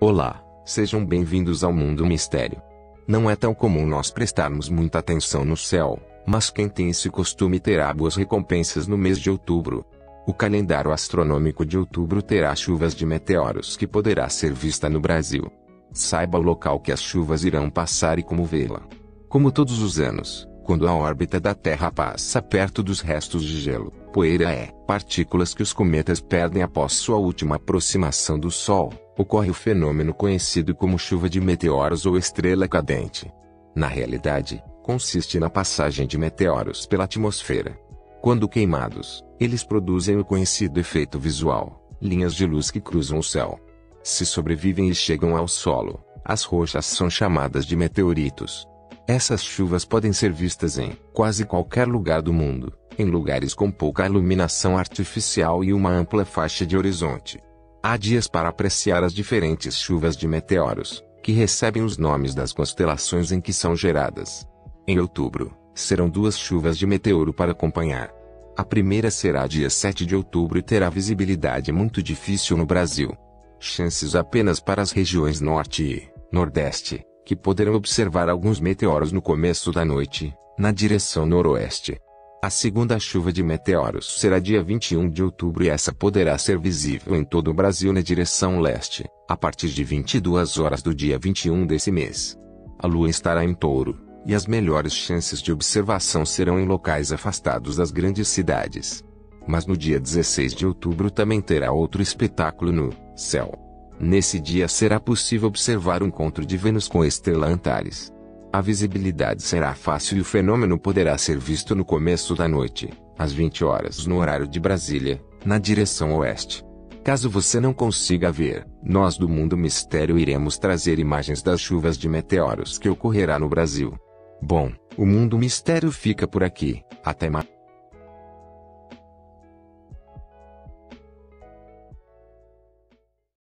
Olá, sejam bem-vindos ao Mundo Mistério. Não é tão comum nós prestarmos muita atenção no céu, mas quem tem esse costume terá boas recompensas no mês de outubro. O calendário astronômico de outubro terá chuvas de meteoros que poderá ser vista no Brasil. Saiba o local que as chuvas irão passar e como vê-la. Como todos os anos, quando a órbita da Terra passa perto dos restos de gelo, poeira partículas que os cometas perdem após sua última aproximação do Sol, ocorre o fenômeno conhecido como chuva de meteoros ou estrela cadente. Na realidade, consiste na passagem de meteoros pela atmosfera. Quando queimados, eles produzem o conhecido efeito visual, linhas de luz que cruzam o céu. Se sobrevivem e chegam ao solo, as rochas são chamadas de meteoritos. Essas chuvas podem ser vistas em quase qualquer lugar do mundo, em lugares com pouca iluminação artificial e uma ampla faixa de horizonte. Há dias para apreciar as diferentes chuvas de meteoros, que recebem os nomes das constelações em que são geradas. Em outubro, serão duas chuvas de meteoro para acompanhar. A primeira será dia 7 de outubro e terá visibilidade muito difícil no Brasil. Chances apenas para as regiões norte e nordeste, que poderão observar alguns meteoros no começo da noite, na direção noroeste. A segunda chuva de meteoros será dia 21 de outubro e essa poderá ser visível em todo o Brasil na direção leste, a partir de 22 horas do dia 21 desse mês. A Lua estará em Touro, e as melhores chances de observação serão em locais afastados das grandes cidades. Mas no dia 16 de outubro também terá outro espetáculo no céu. Nesse dia será possível observar o encontro de Vênus com a estrela Antares. A visibilidade será fácil e o fenômeno poderá ser visto no começo da noite, às 20 horas no horário de Brasília, na direção oeste. Caso você não consiga ver, nós do Mundo Mistério iremos trazer imagens das chuvas de meteoros que ocorrerá no Brasil. Bom, o Mundo Mistério fica por aqui, até mais.